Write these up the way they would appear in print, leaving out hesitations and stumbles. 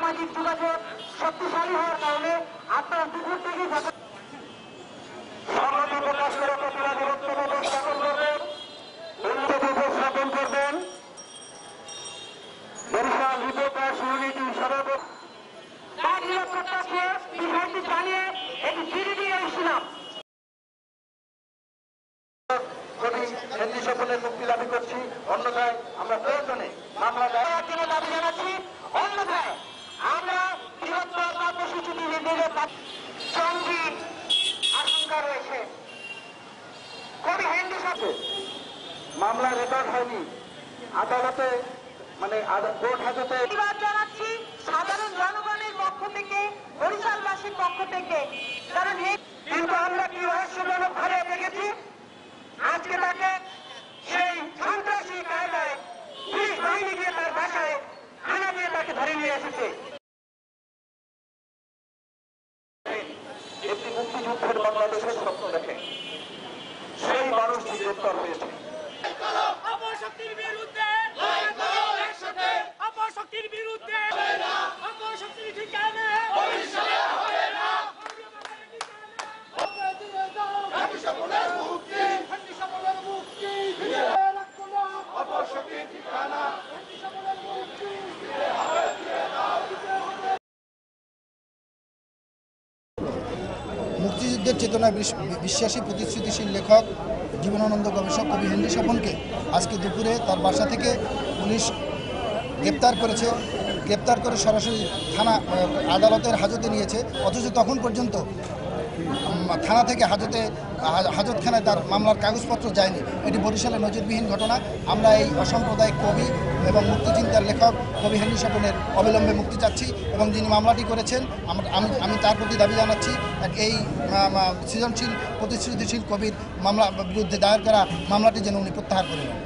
সামাজিক যোগাযোগ শক্তিশালী হওয়ার কারণে আপনারা দুপুর থেকে সংহতি প্রকাশ করে প্রতিবাদী বক্তব্য উপস্থাপন করবেন, উপস্থাপন করবেন বরিশাল রিপোর্টার্স ইউনিটির সভাপতি। তার নিরাপত্তাকে বিষয়টি জানিয়ে এটি ফিরে দিয়ে এসেছিলাম। কবি হেনরি স্বপনের মুক্তি দাবি করছি, অন্যথায় আমরা প্রয়োজনে মামলা দেওয়ার জন্য দাবি জানাচ্ছি। অন্যথায় আমরা বৃহত্তর কর্মসূচি জঙ্গি আশঙ্কা রয়েছে। কবি হেনরি স্বপন মামলা রেকর্ড হয়নি, আদালতে মানে কোর্ট হাজতে প্রতিবাদ জানাচ্ছি সাধারণ জনগণের পক্ষ থেকে, বরিশালবাসীর পক্ষ থেকে। কারণ কিন্তু আমরা কি রহস্যজনক ভাবে দেখেছি, আজকে তাকে সেই সন্ত্রাসী কায়দায় পুলিশ বাহিনী গিয়ে তার বাসায় হানা দিয়ে তাকে ধরে নিয়ে এসেছে। একটি মুক্তিযুদ্ধের বাংলাদেশের স্বপ্ন দেখে সেই মানুষটি গ্রেপ্তার হয়েছে। অপশক্তির বিরুদ্ধে, অপশক্তির বিরুদ্ধে, অপশক্তির ঠিকানা মুক্তিযুদ্ধের চেতনায় বিশ্বাসী প্রতিশ্রুতিশীল লেখক জীবনানন্দ গবেষক কবি হেনরি স্বপনকে আজকে দুপুরে তার বাসা থেকে পুলিশ গ্রেপ্তার করেছে। গ্রেপ্তার করে সরাসরি থানা আদালতের হাজতে নিয়েছে, অথচ তখন পর্যন্ত থানা থেকে হাজতখানায় তার মামলার কাগজপত্র যায়নি। এটি বরিশালের নজিরবিহীন ঘটনা। আমরা এই অসাম্প্রদায়িক কবি এবং মুক্তিচিন্তার লেখক কবি হেনরি স্বপনের অবিলম্বে মুক্তি চাচ্ছি এবং যিনি মামলাটি করেছেন আমি তার প্রতি দাবি জানাচ্ছি এই সৃজনশীল প্রতিশ্রুতিশীল কবির মামলা বিরুদ্ধে দায়ের করা মামলাটি যেন উনি প্রত্যাহার করে নেন।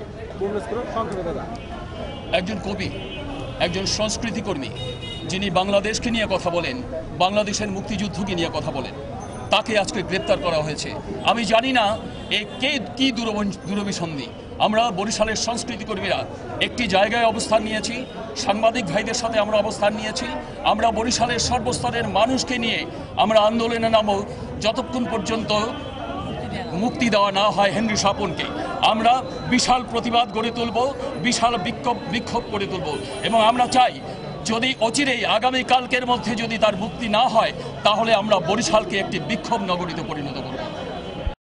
একজন কবি, একজন সংস্কৃতি কর্মী, যিনি বাংলাদেশকে নিয়ে কথা বলেন, বাংলাদেশের মুক্তিযুদ্ধকে নিয়ে কথা বলেন, তাকে আজকে গ্রেপ্তার করা হয়েছে। আমি জানি না কি দূরভিসন্ধি। আমরা বরিশালের সংস্কৃতি কর্মীরা একটি জায়গায় অবস্থান নিয়েছি, সাংবাদিক ভাইদের সাথে আমরা অবস্থান নিয়েছি। আমরা বরিশালের সর্বস্তরের মানুষকে নিয়ে আমরা আন্দোলনে নামব যতক্ষণ পর্যন্ত মুক্তি দেওয়া না হয় হেনরি স্বপনকে। আমরা বিশাল প্রতিবাদ গড়ে তুলব, বিশাল বিক্ষোভ গড়ে তুলব এবং আমরা চাই যদি অচিরেই আগামীকালকের মধ্যে যদি তার মুক্তি না হয় তাহলে আমরা বরিশালকে একটি বিক্ষোভ নগরীতে পরিণত করব।